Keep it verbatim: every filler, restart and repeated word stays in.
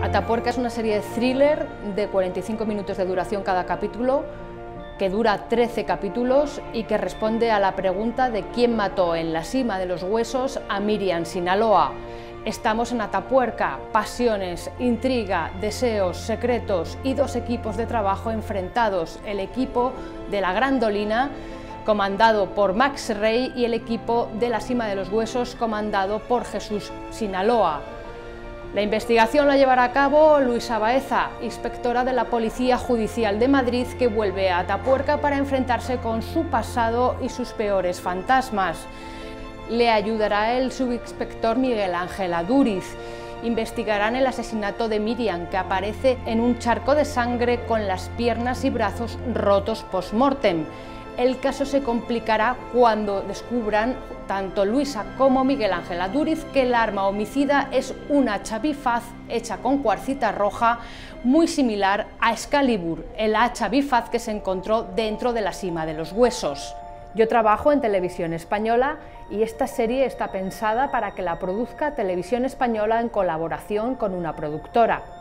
Atapuerca es una serie de thriller de cuarenta y cinco minutos de duración cada capítulo, que dura trece capítulos y que responde a la pregunta de quién mató en la cima de los huesos a Miriam Sinaloa. Estamos en Atapuerca, pasiones, intriga, deseos, secretos y dos equipos de trabajo enfrentados, el equipo de la Gran Dolina, comandado por Max Rey, y el equipo de la Cima de los Huesos, comandado por Jesús Sinaloa. La investigación la llevará a cabo Luisa Baeza, inspectora de la Policía Judicial de Madrid, que vuelve a Atapuerca para enfrentarse con su pasado y sus peores fantasmas. Le ayudará el subinspector Miguel Ángel Adúriz. Investigarán el asesinato de Miriam, que aparece en un charco de sangre con las piernas y brazos rotos post-mortem. El caso se complicará cuando descubran, tanto Luisa como Miguel Ángel Adúriz, que el arma homicida es una hacha bifaz hecha con cuarcita roja, muy similar a Excalibur, el hacha bifaz que se encontró dentro de la Cima de los Huesos. Yo trabajo en Televisión Española y esta serie está pensada para que la produzca Televisión Española en colaboración con una productora.